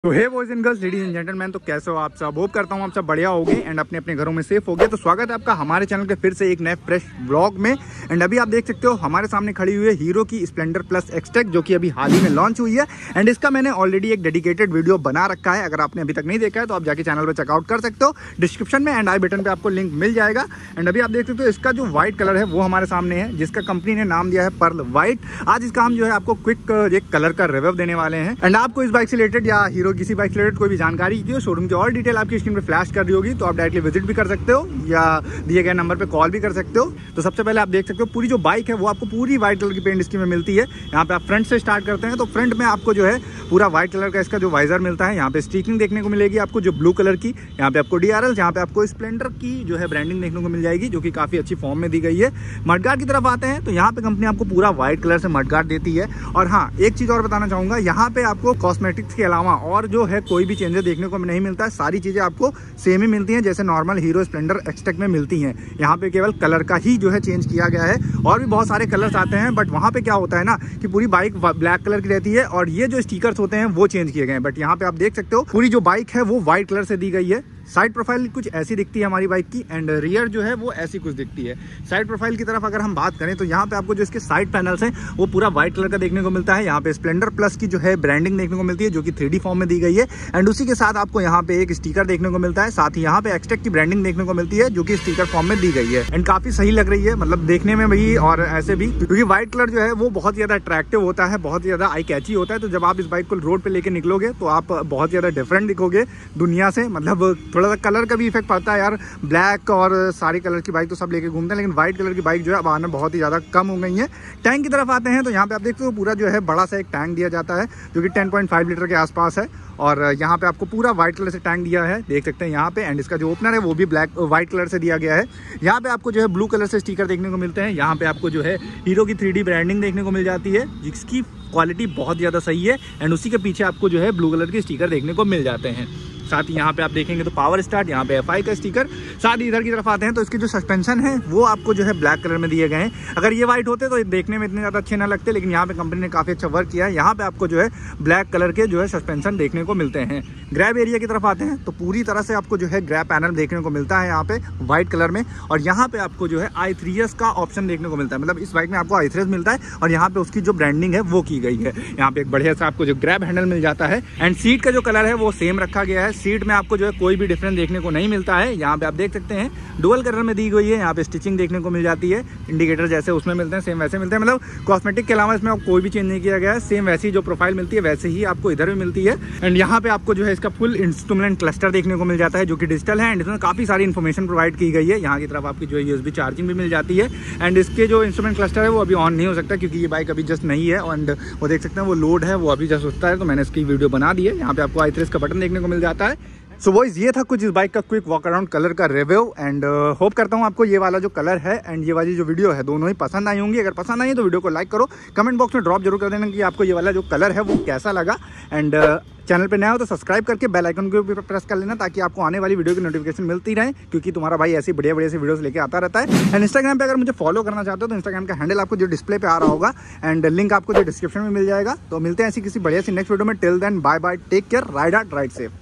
तो hey boys and girls, ladies and gentleman, तो कैसे हो आप सब। होप करता हूँ आप सब बढ़िया होगे एंड अपने अपने घरों में सेफ होगे। तो स्वागत है आपका हमारे चैनल के फिर से एक नए फ्रेश व्लॉग में। एंड अभी आप देख सकते हो हमारे सामने खड़ी हुई है हीरो की स्प्लेंडर प्लस एक्सटेक, जो कि अभी हाल ही में लॉन्च हुई है। एंड इसका मैंने ऑलरेडी एक डेडिकेटेड वीडियो बना रखा है। अगर आपने अभी तक नहीं देखा है तो आप जाके चैनल पर चेकआउट कर सकते हो। डिस्क्रिप्शन में एंड आई बटन पर आपको लिंक मिल जाएगा। एंड अभी आप देख सकते हो इसका जो व्हाइट कलर है वो हमारे सामने है, जिसका कंपनी ने नाम दिया है पर्ल व्हाइट। आज इसका हम जो है आपको क्विक एक कलर का रिव्यू देने वाले हैं। एंड आपको इस बाइक से रिलेटेड या हीरो किसी बाइक से रिलेटेड कोई भी जानकारी की हो, शोरूम की और डिटेल आपकी स्क्रीन पे फ्लैश कर रही होगी, तो आप डायरेक्टली विजिट भी कर सकते हो या दिए गए नंबर पे कॉल भी कर सकते हो। तो सबसे पहले आप देख सकते हो पूरी जो बाइक है वो आपको पूरी व्हाइट कलर की पेंट स्कीम में मिलती है। यहाँ पे आप फ्रंट से स्टार्ट करते हैं तो फ्रंट में आपको जो है पूरा व्हाइट कलर का इसका जो वाइजर मिलता है। यहाँ पे स्टिकिंग देखने को मिलेगी आपको जो ब्लू कलर की। यहाँ पे आपको DRL, यहाँ पे आपको स्प्लेंडर की जो है ब्रांडिंग देखने को मिल जाएगी, जो कि काफी अच्छी फॉर्म में दी गई है। मडगार्ड की तरफ आते हैं तो यहाँ पे कंपनी आपको पूरा व्हाइट कलर से मडगार्ड देती है। और हाँ, एक चीज और बताना चाहूंगा, यहाँ पे आपको कॉस्मेटिक्स के अलावा और जो है कोई भी चेंजेस देखने को नहीं मिलता है। सारी चीजें आपको सेम ही मिलती हैं जैसे नॉर्मल हीरो स्प्लेंडर एक्सटेक में मिलती हैं। यहाँ पे केवल कलर का ही जो है चेंज किया गया है। और भी बहुत सारे कलर्स आते हैं, बट वहाँ पे क्या होता है ना कि पूरी बाइक ब्लैक कलर की रहती है और ये जो स्टिकर्स होते हैं वो चेंज किए गए हैं। बट यहाँ पे आप देख सकते हो पूरी जो बाइक है वो व्हाइट कलर से दी गई है। साइड प्रोफाइल कुछ ऐसी दिखती है हमारी बाइक की एंड रियर जो है वो ऐसी कुछ दिखती है। साइड प्रोफाइल की तरफ अगर हम बात करें तो यहाँ पे आपको जो इसके साइड पैनल्स हैं वो पूरा व्हाइट कलर का देखने को मिलता है। यहाँ पे स्प्लेंडर प्लस की जो है ब्रांडिंग देखने को मिलती है, जो कि 3D फॉर्म में दी गई है। एंड उसी के साथ आपको यहाँ पे एक स्टिकर देखने को मिलता है। साथ ही यहाँ पे एक्सटेक की ब्रांडिंग देखने को मिलती है, जो कि स्टिकर फॉर्म में दी गई है। एंड काफी सही लग रही है, मतलब देखने में भी और ऐसे भी, क्योंकि व्हाइट कलर जो है वो बहुत ज्यादा अट्रैक्टिव होता है, बहुत ज्यादा आई कैची होता है। तो जब आप इस बाइक को रोड पे लेके निकलोगे तो आप बहुत ज्यादा डिफरेंट दिखोगे दुनिया से। मतलब थोड़ा सा कलर का भी इफेक्ट पड़ता है यार। ब्लैक और सारी कलर की बाइक तो सब लेके घूमते हैं, लेकिन व्हाइट कलर की बाइक जो है अब आना बहुत ही ज्यादा कम हो गई है। टैंक की तरफ आते हैं तो यहाँ पे आप देखते हो पूरा जो है बड़ा सा एक टैंक दिया जाता है, जो कि 10.5 लीटर के आसपास है। और यहाँ पे आपको पूरा व्हाइट कलर से टैंक दिया है, देख सकते हैं यहाँ पे। एंड इसका जो ओपनर है वो भी व्हाइट कलर से दिया गया है। यहाँ पे आपको जो है ब्लू कलर से स्टिकर देखने को मिलते हैं। यहाँ पे आपको जो है हीरो की 3D ब्रांडिंग देखने को मिल जाती है, जिसकी क्वालिटी बहुत ज़्यादा सही है। एंड उसी के पीछे आपको जो है ब्लू कलर के स्टिकर देखने को मिल जाते हैं। साथ ही यहाँ पे आप देखेंगे तो पावर स्टार्ट, यहाँ पे FI का स्टिकर। साथ ही इधर की तरफ आते हैं तो इसके जो सस्पेंशन है वो आपको जो है ब्लैक कलर में दिए गए हैं। अगर ये व्हाइट होते तो देखने में इतने ज़्यादा अच्छे ना लगते, लेकिन यहाँ पे कंपनी ने काफ़ी अच्छा वर्क किया है। यहाँ पे आपको जो है ब्लैक कलर के जो है सस्पेंशन देखने को मिलते हैं। ग्रैब एरिया की तरफ आते हैं तो पूरी तरह से आपको जो है ग्रैब पैनल देखने को मिलता है यहाँ पे व्हाइट कलर में। और यहाँ पे आपको जो है i3s का ऑप्शन देखने को मिलता है, मतलब इस बाइक में आपको i3s मिलता है और यहाँ पे उसकी जो ब्रांडिंग है वो की गई है। यहाँ पे एक बढ़िया सा आपको जो ग्रैब हैंडल मिल जाता है। एंड सीट का जो कलर है वो सेम रखा गया है। सीट में आपको जो है कोई भी डिफरेंस देखने को नहीं मिलता है। यहाँ पे आप देख सकते हैं डुअल कलर में दी गई है। यहाँ पे स्टिचिंग देखने को मिल जाती है, इंडिकेटर जैसे उसमें मिलते हैं सेम वैसे मिलते हैं। मतलब कॉस्मेटिक के अलावा इसमें कोई भी चेंज नहीं किया गया है। सेम वैसी जो प्रोफाइल मिलती है वैसे ही आपको इधर भी मिलती है। एंड यहाँ पे आपको जो है इसका फुल इंस्ट्रूमेंट क्लस्टर देखने को मिल जाता है, जो कि डिजिटल है। एंड इसमें काफी सारी इन्फॉर्मेशन प्रोवाइड की गई है। यहाँ की तरफ आपकी जो है USB चार्जिंग भी मिल जाती है। एंड इसके जो इंस्ट्रूमेंट क्लस्टर है वो अभी ऑन नहीं हो सकता, क्योंकि ये बाइक अभी जस्ट नहीं है। एंड वो देख सकते हैं वो लोड है, वो अभी जस्ट होता है, तो मैंने इसकी वीडियो बना दी है। यहाँ पे आपको i3s का बटन देखने को मिल जाता है। सो बॉयज, ये था कुछ इस बाइक का क्विक वॉक अराउंड कलर का रिव्यू। एंड होप करता हूँ आपको ये वाला जो कलर है एंड ये वाली जो वीडियो है दोनों ही पसंद आई होंगी। अगर पसंद आई तो वीडियो को लाइक करो, कमेंट बॉक्स में ड्रॉप जरूर कर देना कि आपको ये वाला जो कलर है वो कैसा लगा। एंड चैनल पे नया हो तो सब्सक्राइब करके बेल आइकन को भी प्रेस कर लेना, ताकि आपको आने वाली वीडियो की नोटिफिकेशन मिलती रहे, क्योंकि तुम्हारा भाई ऐसी बढ़िया बढ़िया सी वीडियोस लेके आता रहता है। एंड इंस्टाग्राम पे अगर मुझे फॉलो करना चाहते हो तो इंस्टाग्राम का हैंडल आपको जो डिस्प्ले पे आ रहा होगा एंड लिंक आपको जो डिस्क्रिप्शन में मिल जाएगा। तो मिलते हैं ऐसी किसी बढ़िया सी नेक्स्ट वीडियो में। Till then bye bye, take care, ride out, ride safe.